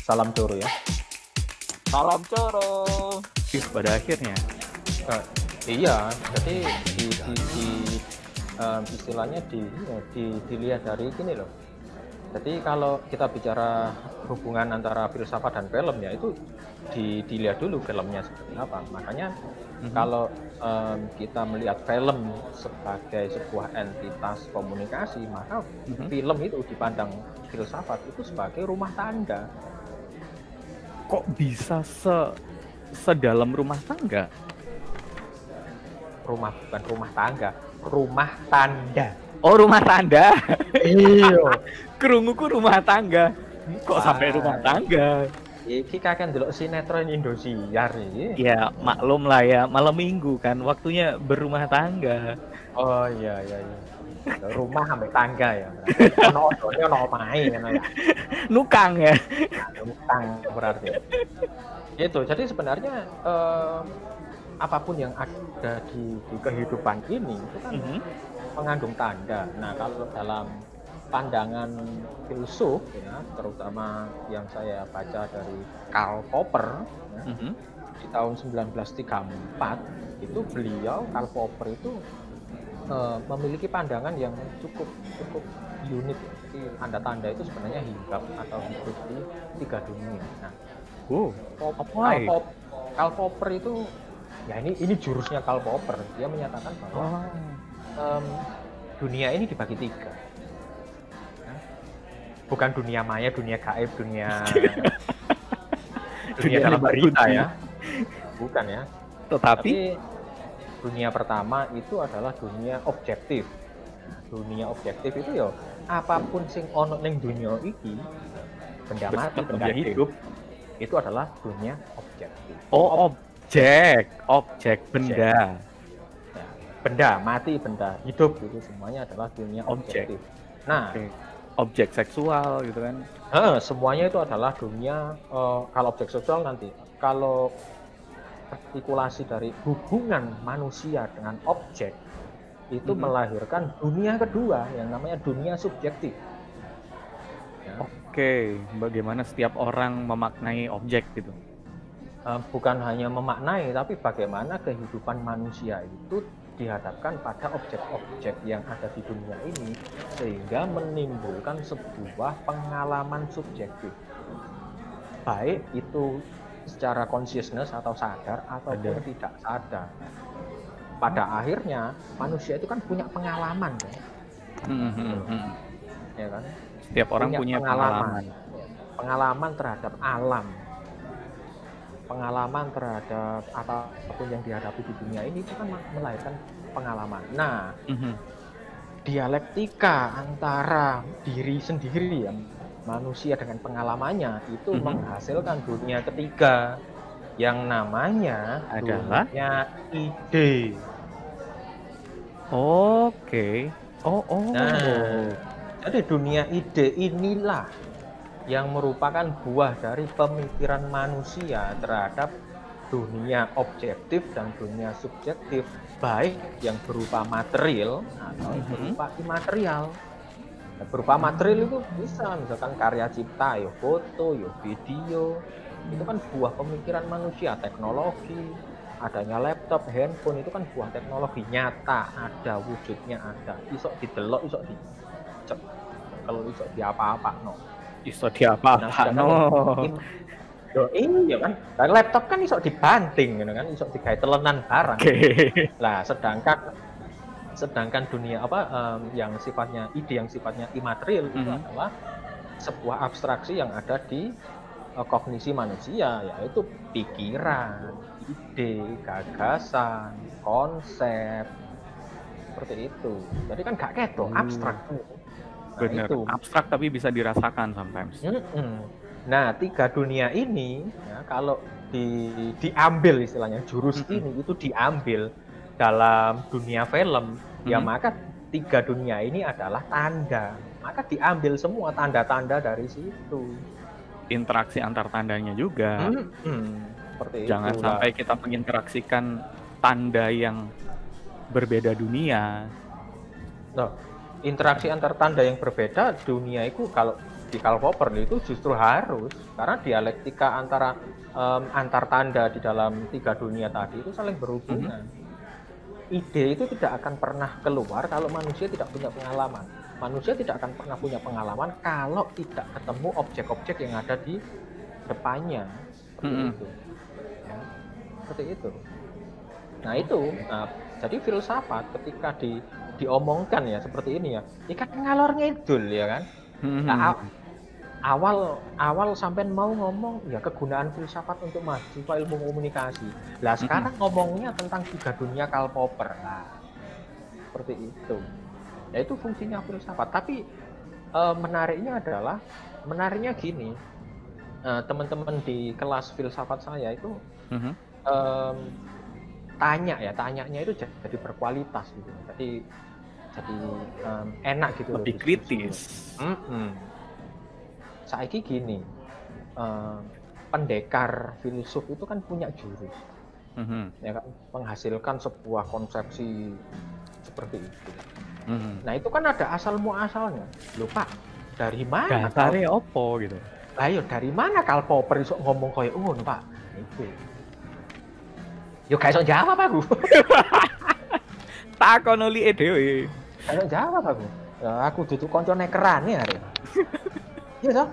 Salam Coro ya. Salam Coro. Pada akhirnya. Nah, iya, jadi istilahnya dilihat dari gini loh. Jadi kalau kita bicara hubungan antara filsafat dan film ya itu dilihat dulu filmnya seperti apa. Makanya kalau kita melihat film sebagai sebuah entitas komunikasi, maka film itu dipandang filsafat itu sebagai rumah tangga. Kok bisa sedalam rumah tangga? Bukan rumah tangga, rumah tanda. Oh, rumah tanda. Iya. Kerunguku rumah tangga. Kok sampai rumah tangga? Iki kakek ndelok sinetron Indosiar iki. Ya, maklum lah ya, malam minggu kan waktunya berumah tangga. Oh iya. Rumah sampai tangga ya. Ono omahe ngono ya. Nukang ya. Nukang berarti. Gitu. Jadi sebenarnya apapun yang ada di kehidupan ini itu kan mengandung tanda. Nah, kalau dalam pandangan filsuf ya, terutama yang saya baca dari Karl Popper ya, di tahun 1934 itu Karl Popper itu memiliki pandangan yang cukup unik. Jadi tanda-tanda itu sebenarnya hinggap atau hidup di 3 dunia. Nah, Karl Popper itu ya ini jurusnya Karl Popper. Dia menyatakan bahwa dunia ini dibagi 3. Bukan dunia maya, dunia gaib, dunia dalam berita ya. Bukan ya. Tapi dunia pertama itu adalah dunia objektif. Dunia objektif itu ya apapun sing ono ning dunia iki, benda mati, benda hidup, itu adalah dunia objektif. Oh, objek benda. Ya, benda mati, benda hidup itu semuanya adalah dunia objektif. Nah, objek seksual gitu kan. Semuanya itu adalah dunia kalau objek seksual nanti. Kalau artikulasi dari hubungan manusia dengan objek itu melahirkan dunia kedua yang namanya dunia subjektif. Ya. Oke, bagaimana setiap orang memaknai objek gitu? Bukan hanya memaknai, tapi bagaimana kehidupan manusia itu dihadapkan pada objek-objek yang ada di dunia ini sehingga menimbulkan sebuah pengalaman subjektif, baik itu secara consciousness atau sadar ataupun tidak sadar. Pada akhirnya manusia itu kan punya pengalaman kan? Ya kan? Setiap orang punya pengalaman terhadap alam, pengalaman terhadap apapun yang dihadapi di dunia ini itu kan melahirkan pengalaman. Nah, dialektika antara diri sendiri ya, manusia dengan pengalamannya itu menghasilkan dunia ketiga yang namanya adalah dunia ide. Oke. Nah, jadi dunia ide inilah yang merupakan buah dari pemikiran manusia terhadap dunia objektif dan dunia subjektif, baik yang berupa material atau berupa imaterial. Nah, berupa material itu bisa misalkan karya cipta, ya foto, ya video, itu kan buah pemikiran manusia. Teknologi, adanya laptop, handphone itu kan buah teknologi nyata, ada wujudnya, ada. Isok didelok, isok dicek, kalau isok diapa-apa no. Iso diapa-apa Yo iya kan. Dan laptop kan iso dibanting gitu kan, iso digawe telenan barang. Lah sedangkan dunia yang sifatnya ide, yang sifatnya imaterial itu adalah sebuah abstraksi yang ada di kognisi manusia, yaitu pikiran, ide, gagasan, konsep, seperti itu. Jadi kan gak ketok, abstrak. Bener, abstrak tapi bisa dirasakan sometimes. Nah, 3 dunia ini ya, kalau diambil istilahnya jurus ini itu diambil dalam dunia film, ya maka 3 dunia ini adalah tanda. Maka diambil semua tanda-tanda dari situ. Interaksi antar tandanya juga. Seperti Jangan itu, sampai kita menginteraksikan tanda yang berbeda dunia. Interaksi antar tanda yang berbeda dunia itu kalau di Karl Popper itu justru harus, karena dialektika antara antar tanda di dalam 3 dunia tadi itu saling berhubungan. Ide itu tidak akan pernah keluar kalau manusia tidak punya pengalaman. Manusia tidak akan pernah punya pengalaman kalau tidak ketemu objek-objek yang ada di depannya. Seperti itu. Ya, seperti itu. Nah itu, jadi filsafat ketika diomongkan ya seperti ini ya, kan ngalor ngidul ya kan. Nah, awal sampai mau ngomong ya kegunaan filsafat untuk mahasiswa ilmu komunikasi. Lah sekarang ngomongnya tentang 3 dunia Karl Popper. Nah, seperti itu. Ya itu fungsinya filsafat. Tapi menariknya gini, teman-teman di kelas filsafat saya itu tanyanya itu jadi berkualitas gitu. Jadi enak gitu. Lebih kritis. Saiki gini, pendekar filsuf itu kan punya jurus, ya kan, menghasilkan sebuah konsepsi seperti itu. Nah itu kan ada asal muasalnya. Loh Pak, dari mana? Dasare opo gitu. Ayo dari mana Karl Popper iso ngomong koyo ngono Pak? Itu. Yo gak iso jawab aku. Takono li dhewe. Gak iso jawab aku. Ya aku dudu kanca nekerane arek. Iya toh?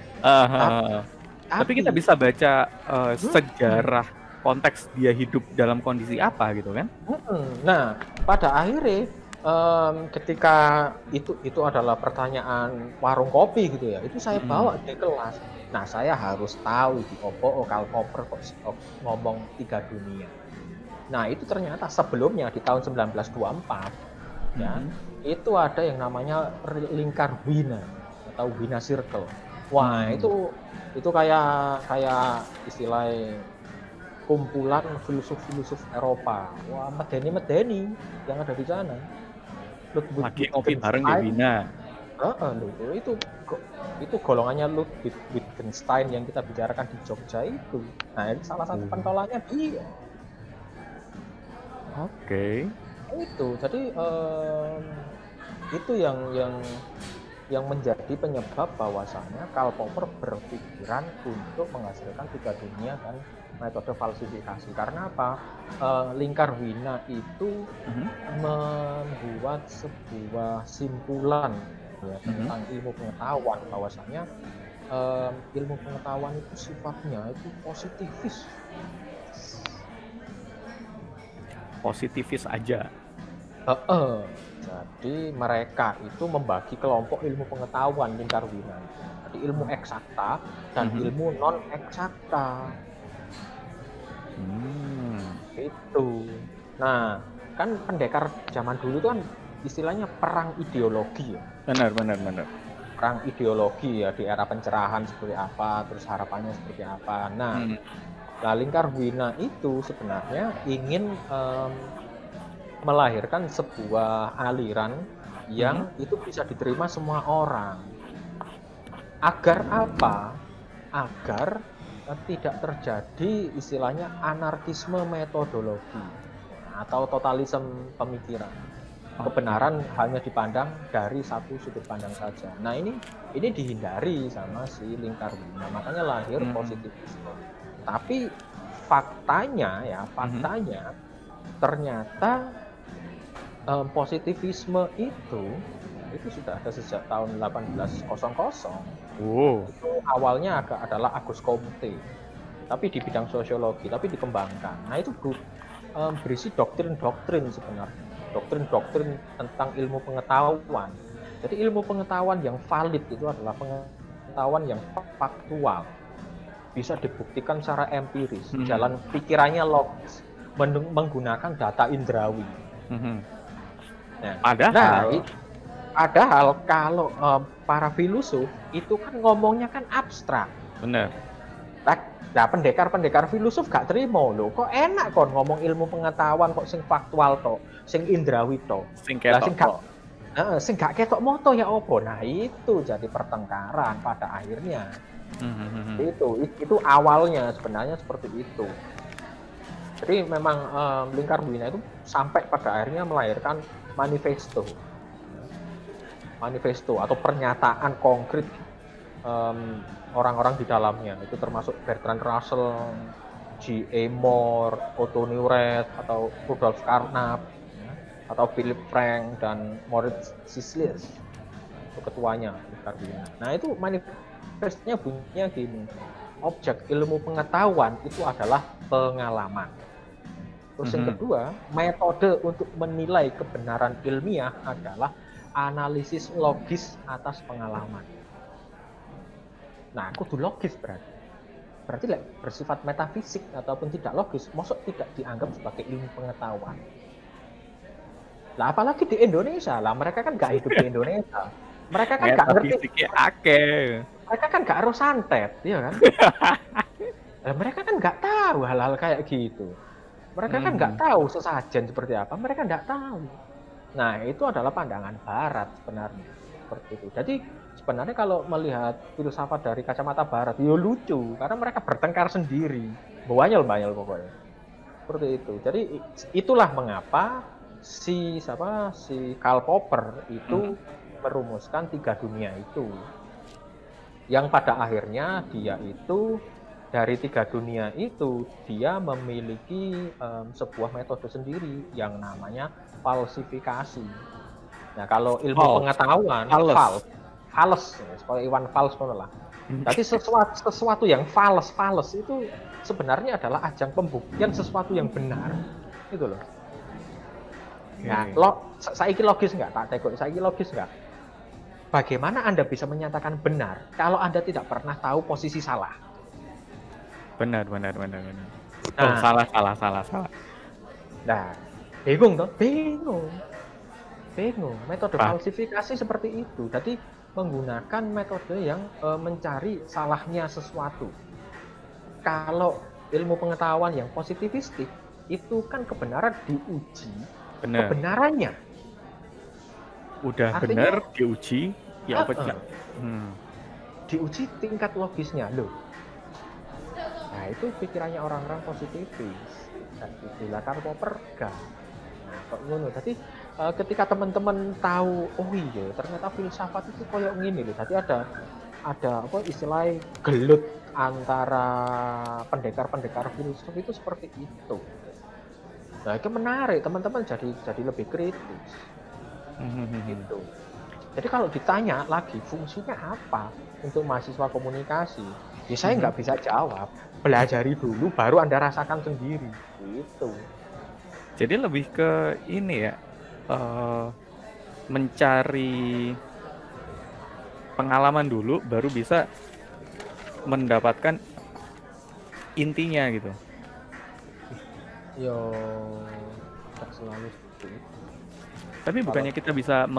Tapi kita bisa baca sejarah konteks dia hidup dalam kondisi apa gitu kan? Nah, pada akhirnya ketika itu adalah pertanyaan warung kopi gitu ya, itu saya bawa di kelas. Nah, saya harus tahu di opo Karl Popper kok ngomong 3 dunia. Nah, itu ternyata sebelumnya di tahun 1924 ya, itu ada yang namanya lingkar Wina atau Wina Circle. Wah, itu kayak istilahnya kumpulan filsuf-filsuf Eropa. Wah, medeni yang ada di sana. Lagi ngopi bareng di Wina. Itu golongannya Ludwig Wittgenstein yang kita bicarakan di Jogja itu. Nah, ini salah satu pentolannya dia. Oke. Itu, jadi itu yang menjadi penyebab bahwasanya Karl Popper berpikiran untuk menghasilkan 3 dunia dan metode falsifikasi. Karena apa? Lingkar Wina itu membuat sebuah simpulan ya, tentang ilmu pengetahuan, bahwasanya ilmu pengetahuan itu sifatnya itu positifis aja. Jadi mereka itu membagi kelompok ilmu pengetahuan lingkar Wina. Jadi ilmu eksakta dan ilmu non eksakta. Itu. Nah, kan pendekar zaman dulu itu kan istilahnya perang ideologi ya. Benar. Perang ideologi ya, di era pencerahan seperti apa, terus harapannya seperti apa. Nah, lingkar Wina itu sebenarnya ingin melahirkan sebuah aliran yang itu bisa diterima semua orang. Agar apa? Agar tidak terjadi istilahnya anarkisme metodologi atau totalisme pemikiran. Kebenaran hanya dipandang dari satu sudut pandang saja. Nah, ini dihindari sama si lingkar Wina. Makanya lahir positivisme. Tapi faktanya ternyata positivisme itu sudah ada sejak tahun 1800. Itu awalnya adalah Auguste Comte, tapi di bidang sosiologi, tapi dikembangkan. Nah, itu berisi doktrin-doktrin sebenarnya, doktrin-doktrin tentang ilmu pengetahuan. Jadi ilmu pengetahuan yang valid itu adalah pengetahuan yang faktual, bisa dibuktikan secara empiris, jalan pikirannya logis, menggunakan data indrawi. Nah, padahal kalau para filsuf itu kan ngomongnya kan abstrak. Benar. Nah, pendekar filosof gak terima loh. Kok enak kon ngomong ilmu pengetahuan kok sing faktual to, sing indrawi to. Sing ketok. Sing gak ketok moto ya opo. Nah, itu jadi pertengkaran pada akhirnya. Itu awalnya sebenarnya seperti itu. Jadi memang lingkar Wina itu sampai pada akhirnya melahirkan manifesto atau pernyataan konkret orang-orang di dalamnya. Itu termasuk Bertrand Russell, G.A. Moore, Otto Neurath, atau Rudolf Carnap, ya, atau Philip Frank dan Moritz Sisley, itu ketuanya. Nah itu manifestnya bunyinya gini, objek ilmu pengetahuan itu adalah pengalaman. Terus yang kedua, metode untuk menilai kebenaran ilmiah adalah analisis logis atas pengalaman. Nah, kudu logis berarti bersifat metafisik ataupun tidak logis, maksud tidak dianggap sebagai ilmu pengetahuan. Lah apalagi di Indonesia, lah mereka kan nggak hidup di Indonesia, mereka kan nggak ngerti, mereka kan nggak harus santet, ya kan? Nah, mereka kan nggak tahu hal-hal kayak gitu. Mereka kan nggak tahu sesajen seperti apa, mereka nggak tahu. Nah, itu adalah pandangan Barat sebenarnya, seperti itu. Jadi sebenarnya kalau melihat filsafat dari kacamata Barat, ya lucu, karena mereka bertengkar sendiri, banyol pokoknya. Seperti itu. Jadi itulah mengapa si Karl Popper itu merumuskan 3 dunia itu, yang pada akhirnya dia itu dari 3 dunia itu dia memiliki sebuah metode sendiri yang namanya falsifikasi. Nah kalau ilmu pengetahuan fals, seperti Iwan Fals lah. Jadi sesuatu yang fals itu sebenarnya adalah ajang pembuktian sesuatu yang benar, gitu loh. Nah, saiki logis nggak? Tak tekuk, saiki logis nggak? Bagaimana Anda bisa menyatakan benar kalau Anda tidak pernah tahu posisi salah? Benar. Nah, salah. Nah, bingung toh? Bingung. Metode falsifikasi seperti itu. Jadi menggunakan metode yang mencari salahnya sesuatu. Kalau ilmu pengetahuan yang positivistik itu kan kebenaran diuji. Benar. Kebenarannya. Udah benar diuji, ya apa tidak? Diuji tingkat logisnya loh. Nah itu pikirannya orang-orang positivis. Dan istilah Karl Popper enggak. Nah kok ngono. Jadi ketika teman-teman tahu, oh iya ternyata filsafat itu koyo ngene lho. Jadi ada apa istilahnya gelut antara pendekar-pendekar filsuf itu seperti itu. Nah itu menarik, teman-teman jadi lebih kritis. Gitu. Jadi kalau ditanya lagi fungsinya apa untuk mahasiswa komunikasi, ya saya nggak bisa jawab. Pelajari dulu, baru Anda rasakan sendiri. Gitu. Jadi lebih ke ini ya, mencari pengalaman dulu, baru bisa mendapatkan intinya gitu. Yo, tak selalu seperti itu. Tapi bukannya kita bisa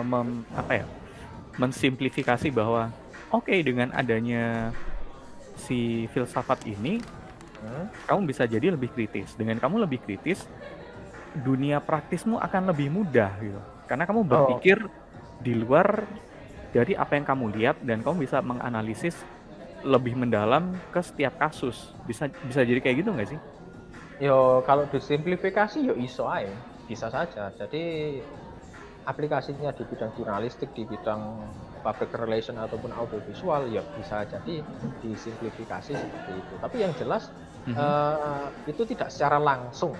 mensimplifikasi bahwa oke, dengan adanya si filsafat ini kamu bisa jadi lebih kritis. Dengan kamu lebih kritis, dunia praktismu akan lebih mudah gitu. Karena kamu berpikir di luar dari apa yang kamu lihat dan kamu bisa menganalisis lebih mendalam ke setiap kasus. Bisa jadi kayak gitu nggak sih? Yo, kalau disimplifikasi yo iso ae, bisa saja. Jadi aplikasinya di bidang jurnalistik, di bidang public relation ataupun audiovisual ya bisa jadi disimplifikasi seperti itu. Tapi yang jelas itu tidak secara langsung.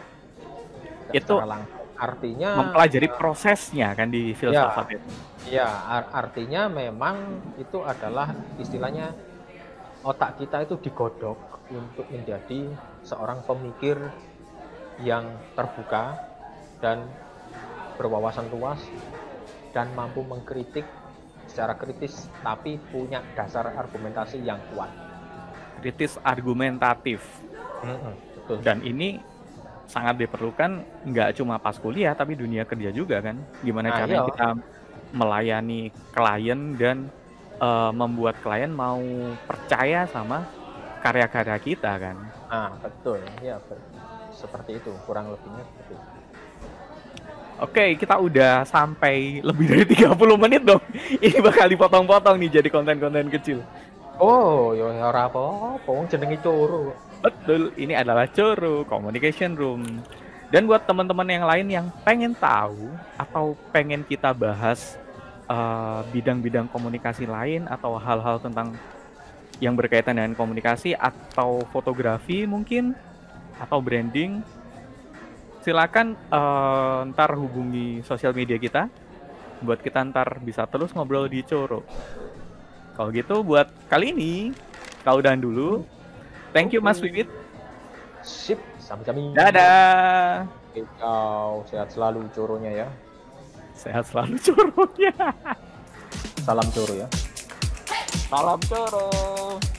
Artinya mempelajari prosesnya kan di filsafat itu. Ya, artinya memang itu adalah istilahnya otak kita itu digodok untuk menjadi seorang pemikir yang terbuka dan berwawasan luas dan mampu mengkritik secara kritis tapi punya dasar argumentasi yang kuat. Kritis argumentatif. Betul. Dan ini sangat diperlukan nggak cuma pas kuliah tapi dunia kerja juga kan. Gimana caranya kita melayani klien dan membuat klien mau percaya sama karya-karya kita kan. Betul. Ya, seperti itu, kurang lebihnya seperti itu. Oke, kita udah sampai lebih dari 30 menit dong. Ini bakal dipotong-potong nih jadi konten-konten kecil. Oh, ya ora apa-apa, wong jenenge Coro. Betul, ini adalah Coro Communication Room. Dan buat teman-teman yang lain yang pengen tahu atau pengen kita bahas bidang-bidang komunikasi lain atau hal-hal tentang yang berkaitan dengan komunikasi atau fotografi mungkin atau branding, silakan ntar hubungi sosial media kita buat kita ntar bisa terus ngobrol di Coro. Kalau gitu buat kali ini kau udahan dulu. Thank you Mas Wibit. Sip, sami-sami. Dadah. Kau sehat selalu Coronya ya. Sehat selalu Coronya. Salam Coro ya. Salam Coro.